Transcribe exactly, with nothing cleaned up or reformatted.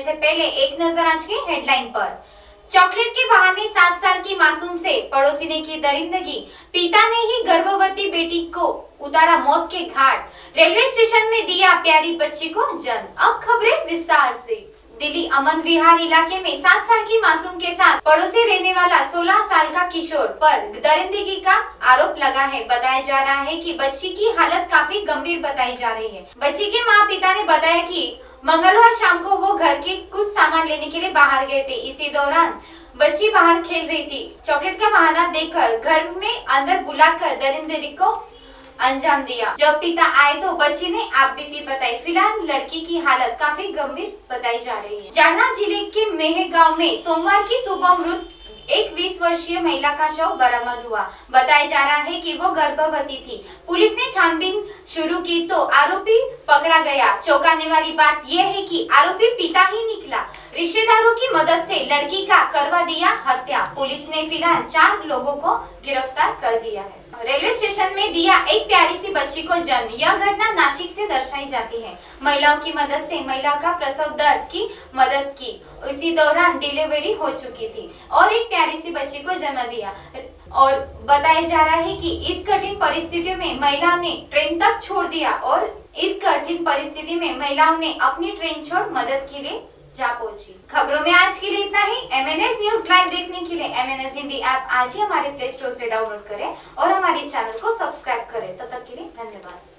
से पहले एक नजर आज की हेडलाइन पर। चॉकलेट के बहाने सात साल की मासूम से पड़ोसी ने की दरिंदगी, पिता ने ही गर्भवती बेटी को उतारा मौत के घाट, रेलवे स्टेशन में दिया प्यारी बच्ची को जन्म। अब खबरें विस्तार से। दिल्ली अमन विहार इलाके में सात साल की मासूम के साथ पड़ोसी रहने वाला सोलह साल का किशोर पर दरिंदगी का आरोप लगा है। बताया जा रहा है कि बच्ची की हालत काफी गंभीर बताई जा रही है। बच्ची के माँ पिता ने बताया कि मंगलवार शाम को वो घर के कुछ सामान लेने के लिए बाहर गए थे। इसी दौरान बच्ची बाहर खेल रही थी। चॉकलेट का बहाना देकर घर में अंदर बुलाकर दरिंदगी को अंजाम दिया। जब पिता आए तो बच्ची ने आपबीती बताई। फिलहाल लड़की की हालत काफी गंभीर बताई जा रही है। जालना जिले के मेह गांव में सोमवार की सुबह मृत एक बीस वर्षीय महिला का शव बरामद हुआ। बताया जा रहा है कि वो गर्भवती थी। पुलिस ने छानबीन शुरू की तो आरोपी पकड़ा गया। चौंकाने वाली बात यह है कि आरोपी पिता ही निकला। रिश्तेदारों की मदद से लड़की का करवा दिया हत्या। पुलिस ने फिलहाल चार लोगों को गिरफ्तार कर दिया है। रेलवे स्टेशन में दिया एक प्यारी सी बच्ची को जन्म। यह घटना नासिक से दर्शाई जाती है। महिलाओं की मदद से महिला का प्रसव दर्द की मदद की। इसी दौरान डिलीवरी हो चुकी थी और एक प्यारी सी बच्ची को जन्म दिया। और बताया जा रहा है कि इस कठिन परिस्थितियों में महिला ने ट्रेन तक छोड़ दिया और इस कठिन परिस्थिति में महिलाओं ने अपनी ट्रेन छोड़ मदद के लिए जा पहुंची। खबरों में आज के लिए इतना ही। M N S news live देखने के लिए M N S Hindi app आज ही हमारे प्ले स्टोर से डाउनलोड करें और हमारे चैनल को सब्सक्राइब करें। तब तक के लिए धन्यवाद।